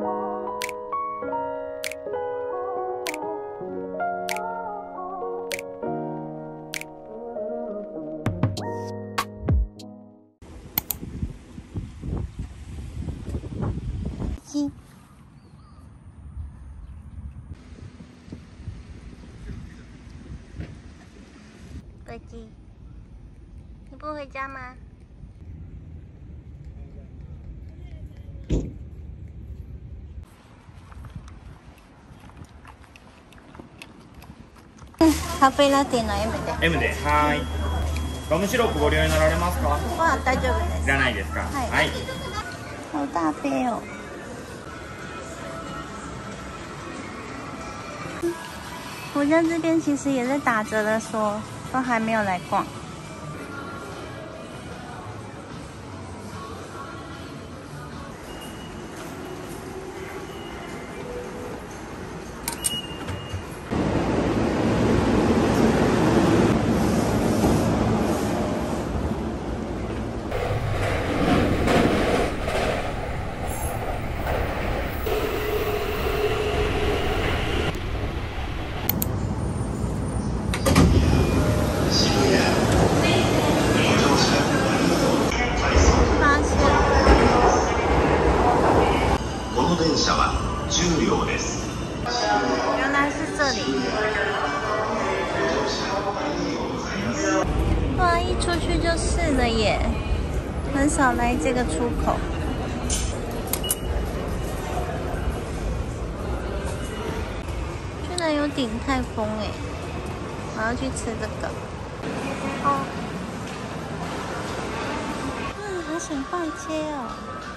飞机，你不回家吗？カフェラテの M で。 M で、はい。ガムシロップご利用になられますか？ は大丈夫です。 いらないですか？ はいはい。 好大杯哦！我在这边其实也是打折的说还没有来逛。 電車は10両です。 原来是这里。哇，一出去就是了耶，很少来这个出口。居然有鼎泰丰哎，我要去吃这个。哦，好想逛街哦。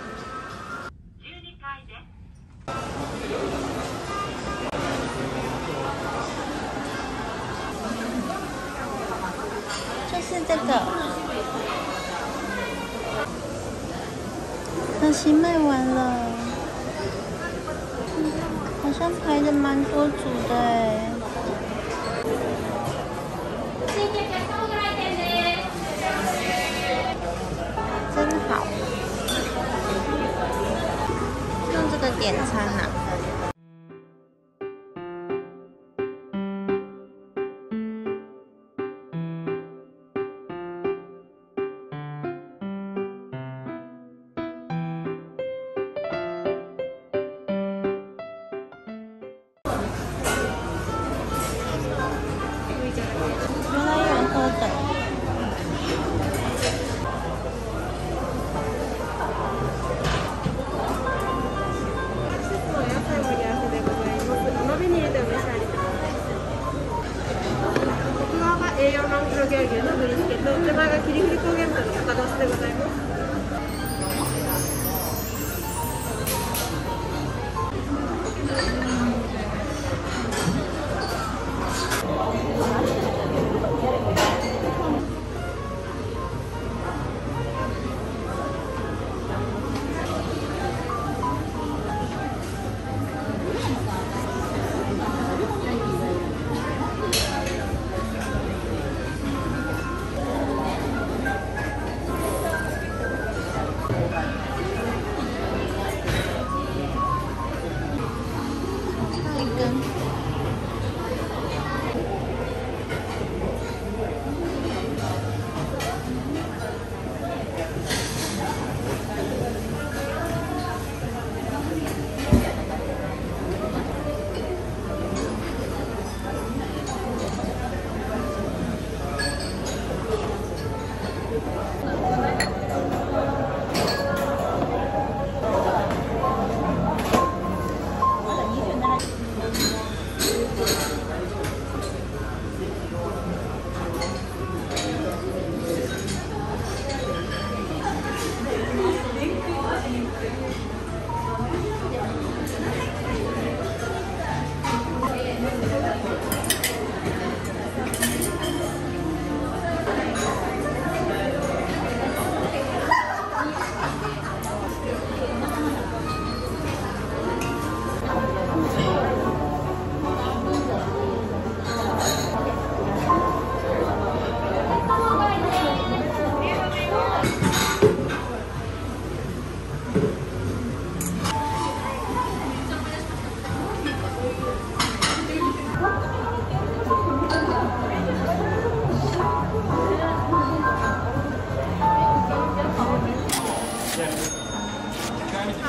就是这个，可惜卖完了，好像排的蛮多组的哎。真好，用这个点餐啊。原来有喝的。 奥側が栄養の黒毛和牛のブリスケット、手前が霧降り高原豚の肩ロースでございます。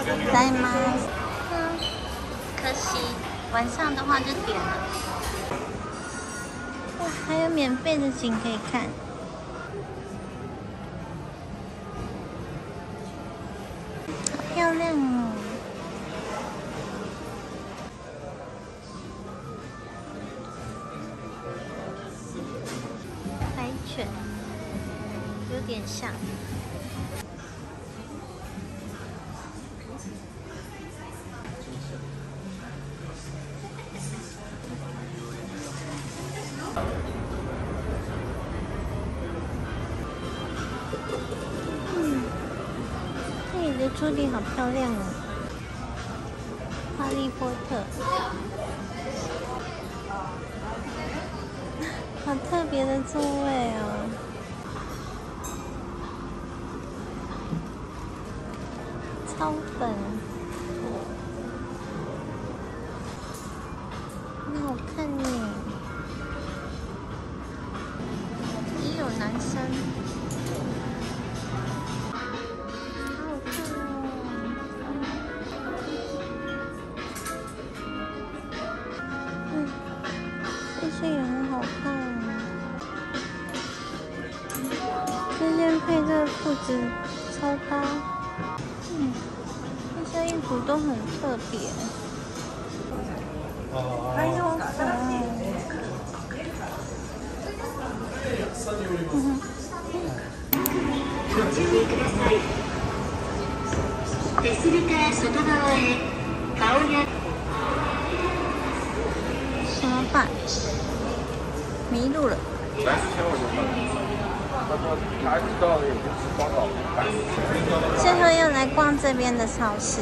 在吗？可惜晚上的话就点了。哇，还有免费的景可以看。好漂亮哦！白犬有点像。这里的桌顶好漂亮哦，哈利波特，好特别的座位哦。超粉，很好看耶！也有男生。这也很好看，这件配这个裤子超搭，这些衣服都很特别，哎呦，好可爱！ ご注意ください。手すりから外側へ顔や怎么办？迷路了。最后又来逛这边的超市。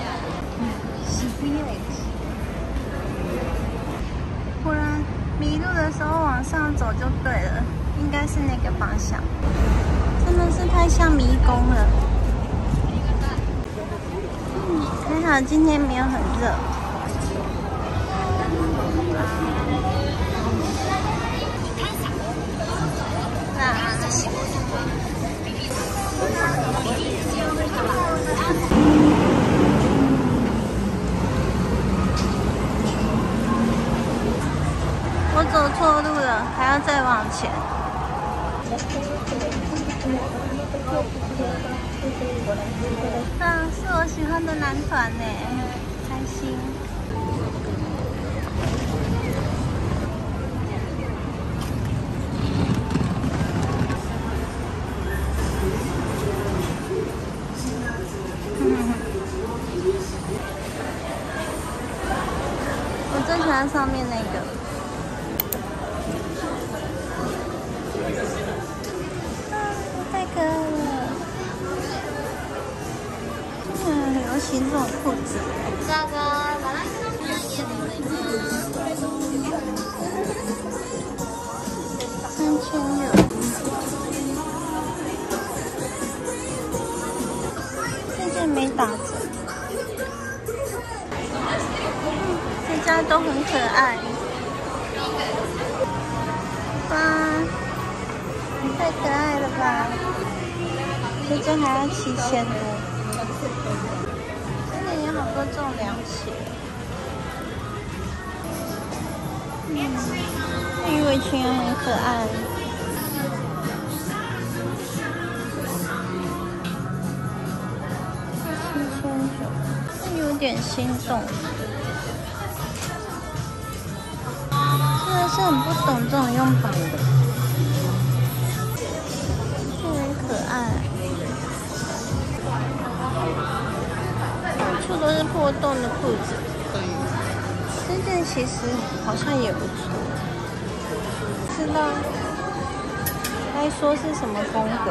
果然迷路的时候往上走就对了，应该是那个方向。真的是太像迷宫了。还好今天没有很热。我走错路了，还要再往前。是我喜欢的男团呢，开心。我最喜欢上面那个。太可爱了。很流行这种裤子。3600。这件没打折。这家都很可爱。哇，太可爱了吧！这件还要7000多。这里有好多这种凉鞋。鱼尾裙也很可爱。7900，这有点心动。真的是很不懂这种用绑的，这很可爱。到处都是破洞的裤子，这件其实好像也不错。不知道该说是什么风格。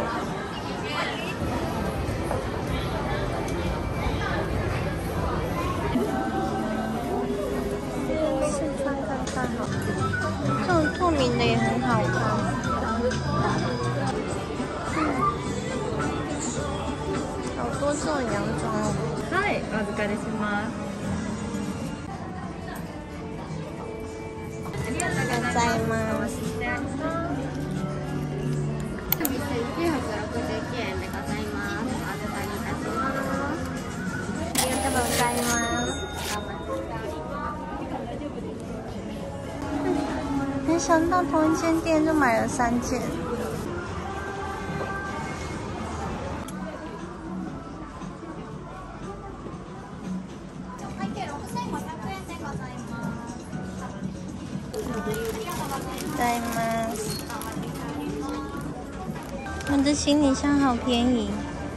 试穿看看好了，这种透明的也很好看。好多这种洋装哦。 はい、お預かりします。 ありがとうございます。 2969円でございます。お預かりいたします。 想到同一间店就买了3件。在吗？我的行李箱好便宜，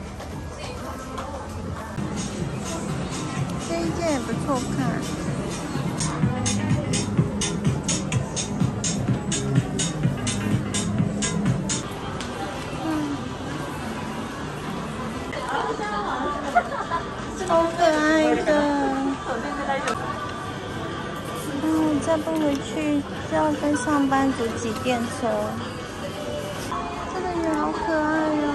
这一件也不错看。超可爱的。再不回去就要跟上班族挤电车。这个也好可爱哦，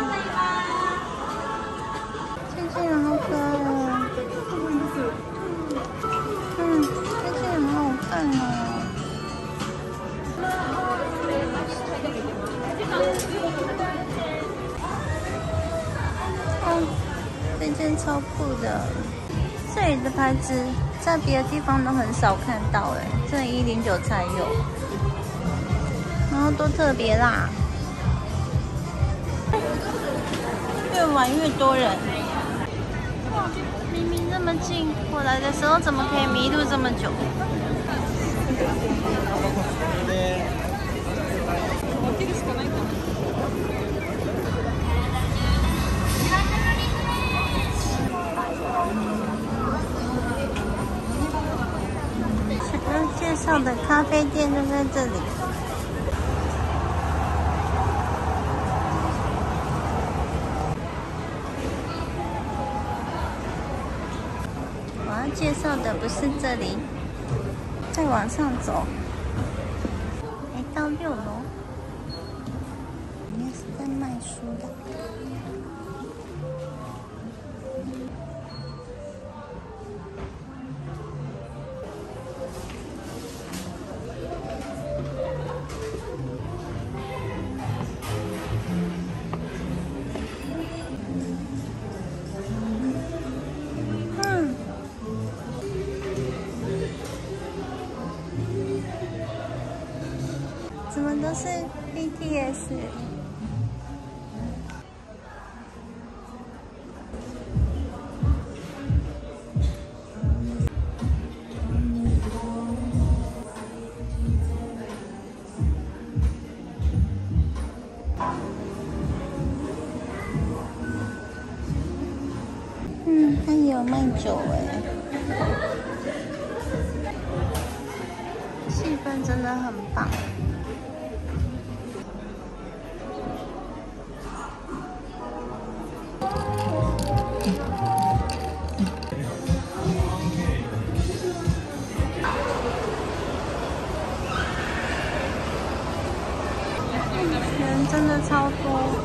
这件也好可爱哦。这件也好好看哦。这件超酷的。这里的牌子在别的地方都很少看到哎，这109才有，然后都特别辣，越玩越多人。哇，明明这么近，我来的时候怎么可以迷路这么久？介绍的咖啡店就在这里。我要介绍的不是这里，再往上走，来到6楼，里面是在卖书的。怎么都是 BTS？ 它也有卖酒哎，气氛真的很棒。人真的超多。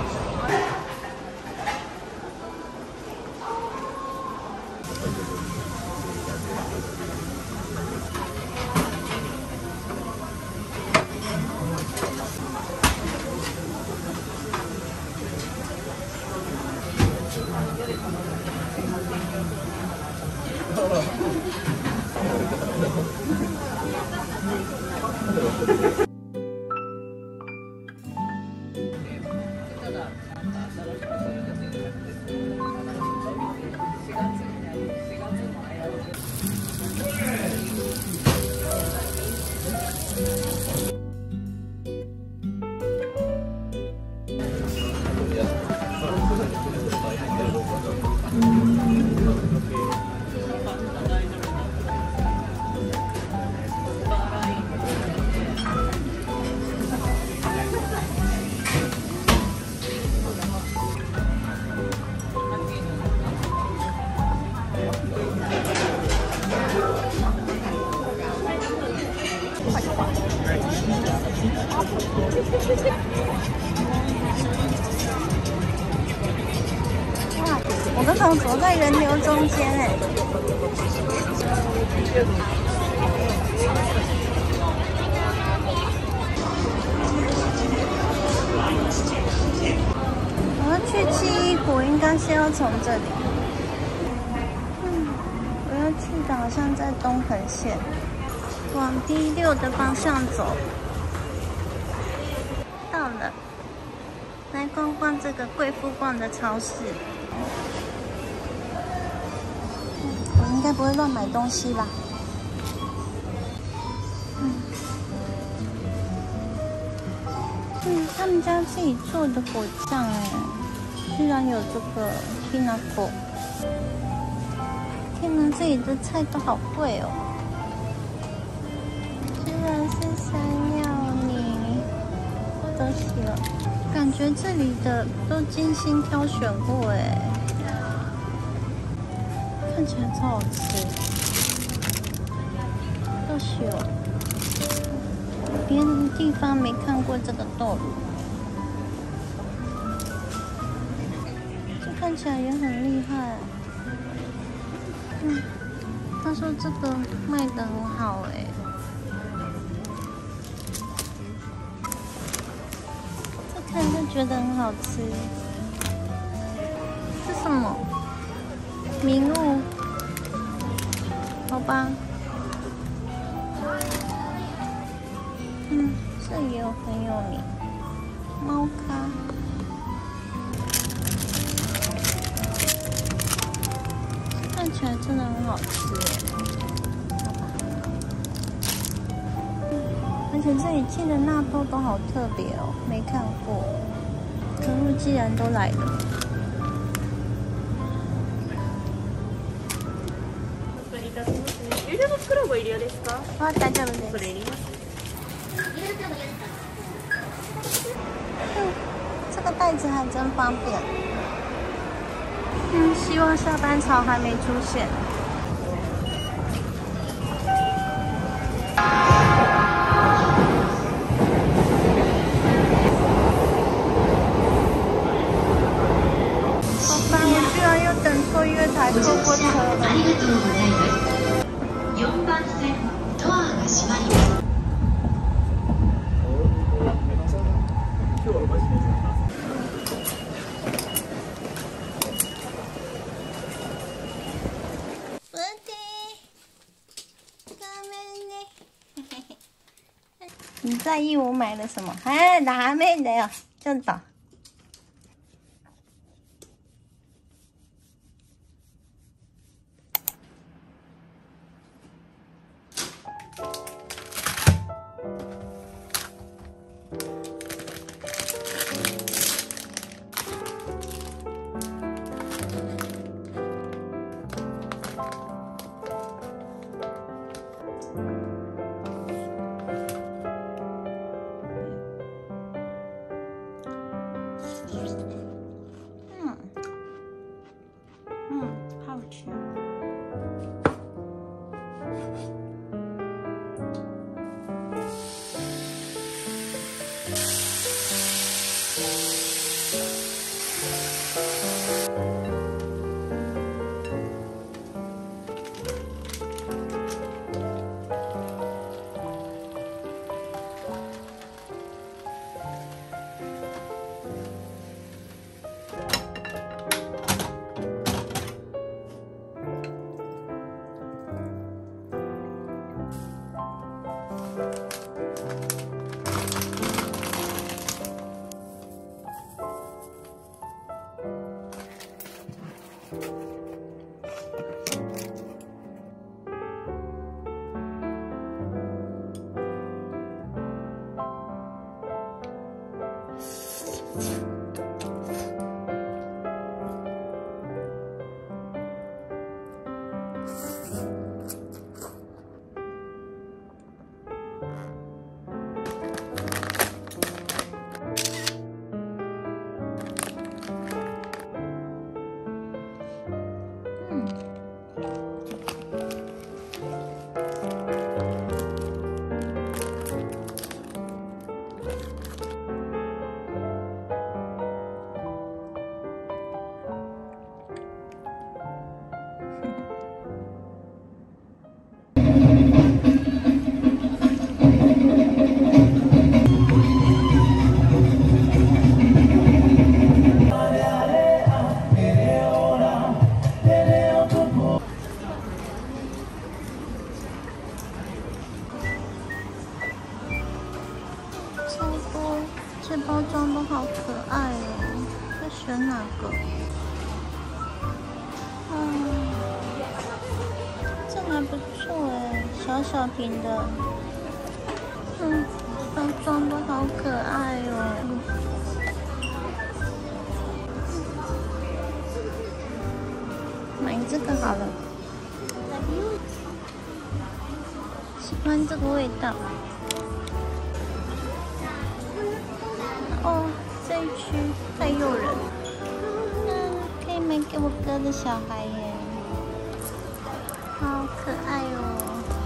哇，我刚好走在人流中间哎。我要去记忆湖，应该是要从这里。我要去的好像在东横线。 往 B6的方向走。到了，来逛逛这个贵妇逛的超市。我应该不会乱买东西吧？他们家自己做的果酱哎，居然有这个 Pinnacle。天哪，这里的菜都好贵哦！居然是山药泥，我都喜了。感觉这里的都精心挑选过哎，看起来超好吃。都喜了，别的地方没看过这个豆乳。看起来也很厉害，他说这个卖得很好哎，这看就觉得很好吃。是什么？麋鹿？好吧，这也有很有名，猫咖。看起来真的很好吃耶，好吧。而且这里寄的纳豆都好特别哦，没看过。可恶，既然都来了。 ゆでの袋ご入りですか？ 大丈夫です。 それ入ります。 这个袋子还真方便。希望下班潮还没出现。好吧，我居然又等错月台，错过车了。 ありがとうございます。4番線ドアが閉まります。 你在意我买了什么？哎，ダメだよ。ちょっと。好吃。 小小瓶的，包装都好可爱哦。买这个好了，喜欢这个味道。哦，这一区太诱人了。可以买给我哥的小孩耶，好可爱哦。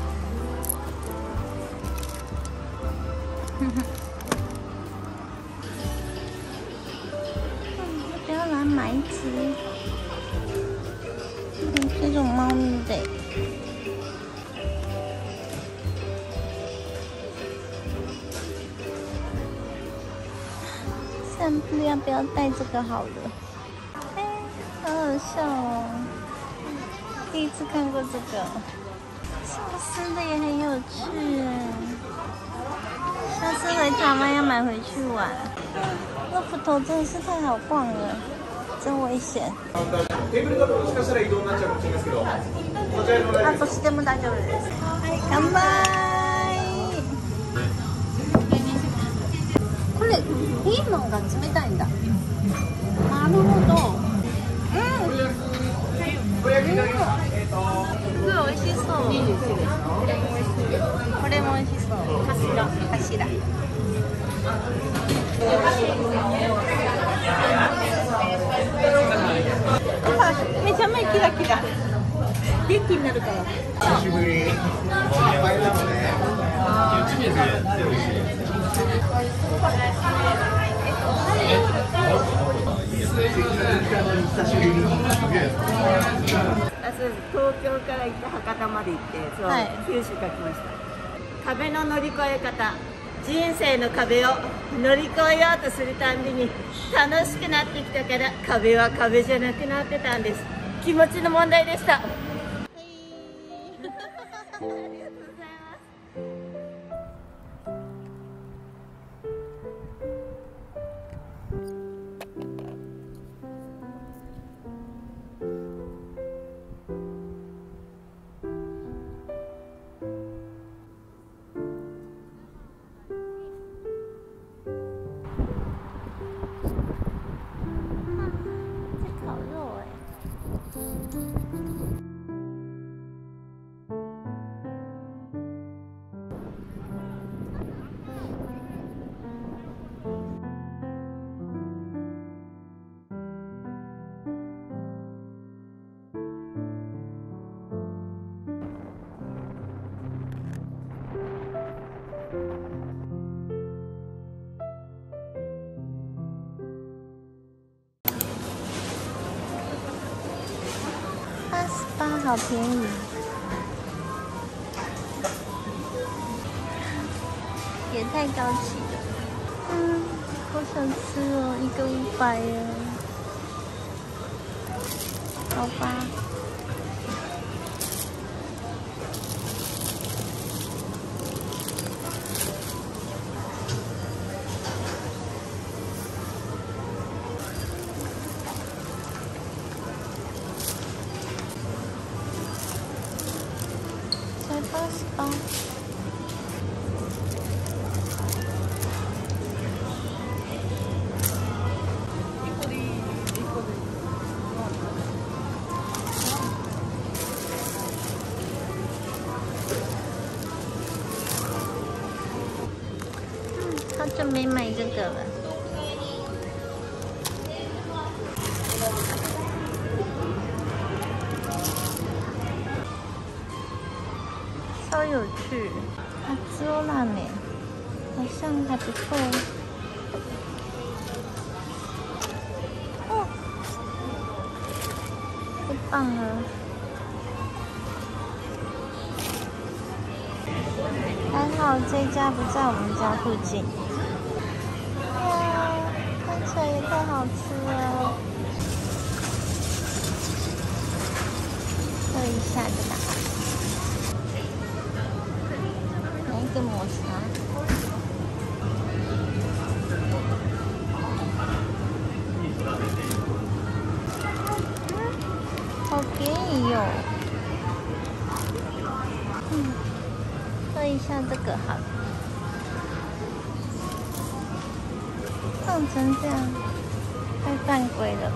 要不要来买一只？这种猫咪的。散步要不要带这个好了？哎，好好笑哦！第一次看过这个，寿司的也很有趣哎。下次回台湾要买回去玩。那斧头真的是太好逛了，真危险。どっちでも大丈夫です。はい、乾杯。これピーマンが冷たいんだ。なるほど。すごい美味しそう。これも美味しそう。頭。めちゃめちゃキラキラ。元気になるから。久しぶり。いっぱいだもんね。 東京から行って博多まで行って、そう、はい、九州から来ました。壁の乗り越え方、人生の壁を乗り越えようとするたんびに楽しくなってきたから、壁は壁じゃなくなってたんです。気持ちの問題でした。ありがとうございます。 这烤肉哎。88好便宜，也太高级了。好想吃哦，一个500耶。好吧。88。好久没买这个了。超有趣，卡兹欧拉美好像还不错哦，太棒了！还好这家不在我们家附近。哇，看起来也太好吃了！喝一下这个。一个抹茶，好便宜哟！ 一下这个好了。烫成这样，太犯规了。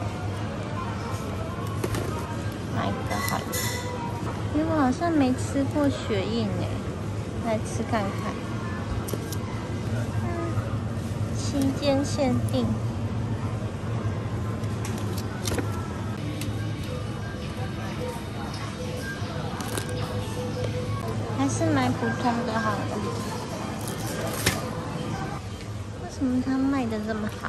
哪一个好了？因为我好像没吃过雪印诶，来吃看看。期间限定。还是买普通的好了。为什么它卖的这么好？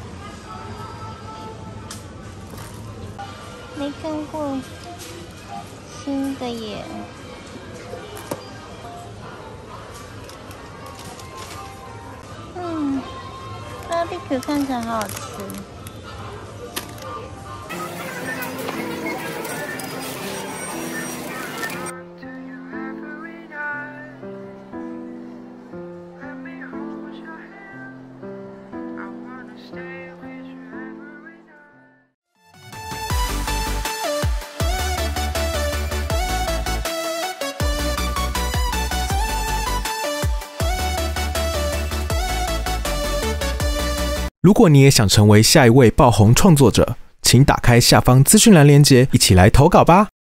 没看过新的耶。BBQ 看起来好好吃。 如果你也想成为下一位爆红创作者，请打开下方资讯栏连结，一起来投稿吧。